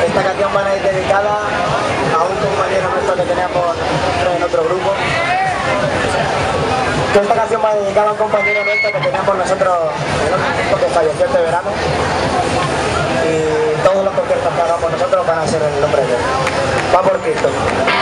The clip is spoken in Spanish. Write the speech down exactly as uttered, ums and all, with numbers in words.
esta canción va a ir dedicada a un compañero nuestro que teníamos en otro grupo. Que esta canción va dedicada a un compañero nuestro que teníamos nosotros en otro grupo que falleció este verano. Y todos los conciertos que hagamos nosotros van a ser en el nombre de él. Va por Cristo.